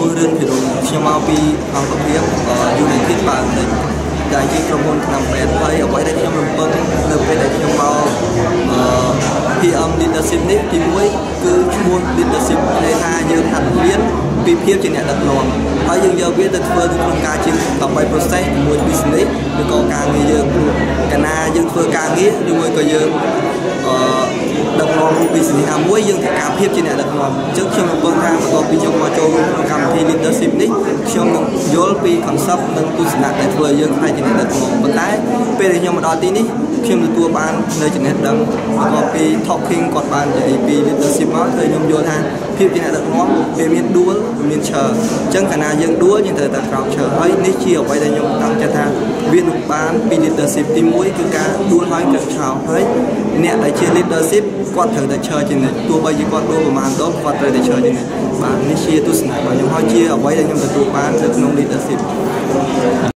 រឿងពីរួមខ្ញុំមកពីអង្គភាពយូនីធីបានដែលជាក្រុមហ៊ុនឆ្នាំ8ហើយអ្វីដែលខ្ញុំរំពឹងនៅពេលដែលខ្ញុំមកPhirum leadership នេះទី1គឺឈ្មោះ leadership ដែលថាយើងហាត់រៀនពីភាពជាអ្នកដឹកនាំហើយយើងយកវាទៅធ្វើក្នុងការជាដើម្បី process ជាមួយ business ឬក៏ការងារយើងកាលណាយើងធ្វើការងារឬមួយក៏យើងដឹកនាំ business ណាមួយយើងត្រូវការភាពជាអ្នកដឹកនាំអញ្ចឹងខ្ញុំរំពឹងថាបន្ទាប់ពីខ្ញុំមកចូលក្នុងកម្មវិធី leadership នេះខ្ញុំនឹងយល់ពី concept និងទស្សនៈដែលធ្វើយើងខ្លាចជាអ្នកដឹកនាំប៉ុន្តែពេលដែលខ្ញុំមកដល់ទីនេះខ្ញុំទទួលបាននៅចំណេះដឹងបន្ទាប់ពី talking គាត់បាននិយាយពី leadership មកគឺខ្ញុំយល់ថាភាពជាអ្នកដឹកនាំវាមានដួលមានឈើអញ្ចឹងកាលណាយើងដួលយើងត្រូវតែក្រោកឈរហើយនេះជាអ្វីដែលខ្ញុំតាំងចិត្តថាវានឹងបានពី leadership ទី1គឺការដួលហើយត្រូវឆោតហើយអ្នកដែលជា leadership គាត់ត្រូវតែឈរជានិច្ចទោះបីជាគាត់ដួលប្រហែលដងគាត់ត្រូវតែឈរជានិច្ចបាទនេះជាទស្សនៈរបស់ខ្ញុំហើយជាអ្វីដែលខ្ញុំទទួលបាននៅក្នុង leadership